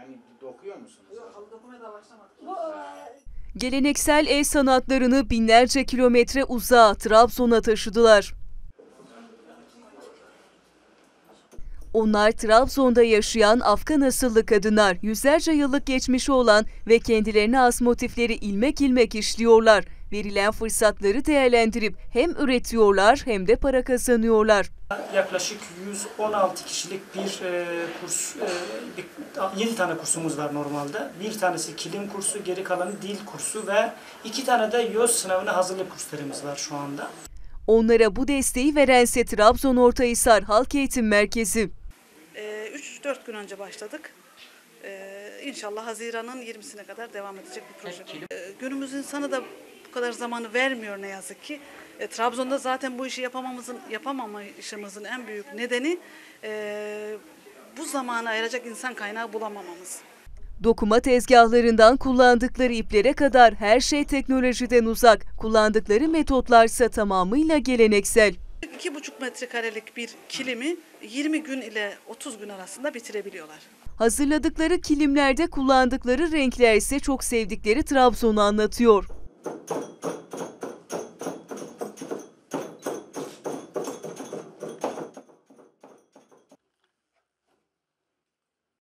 Yani dokuyor musunuz? Yok, halı dokumaya da başlamadık. Geleneksel el sanatlarını binlerce kilometre uzağa Trabzon'a taşıdılar. Onlar Trabzon'da yaşayan Afgan asıllı kadınlar, yüzlerce yıllık geçmişi olan ve kendilerine has motifleri ilmek ilmek işliyorlar. Verilen fırsatları değerlendirip hem üretiyorlar hem de para kazanıyorlar. Yaklaşık 116 kişilik bir kurs, 7 tane kursumuz var normalde. Bir tanesi kilim kursu, geri kalanı dil kursu ve 2 tane de YÖS sınavına hazırlık kurslarımız var şu anda. Onlara bu desteği verense Trabzon Ortahisar Halk Eğitim Merkezi. 3-4 gün önce başladık. İnşallah Haziran'ın 20'sine kadar devam edecek bir proje. Günümüz insanı da bu kadar zamanı vermiyor ne yazık ki. Trabzon'da zaten bu işi yapamamışımızın en büyük nedeni bu zamanı ayıracak insan kaynağı bulamamamız. Dokuma tezgahlarından kullandıkları iplere kadar her şey teknolojiden uzak. Kullandıkları metotlarsa tamamıyla geleneksel. 2,5 metrekarelik bir kilimi 20 gün ile 30 gün arasında bitirebiliyorlar. Hazırladıkları kilimlerde kullandıkları renkler ise çok sevdikleri Trabzon'u anlatıyor.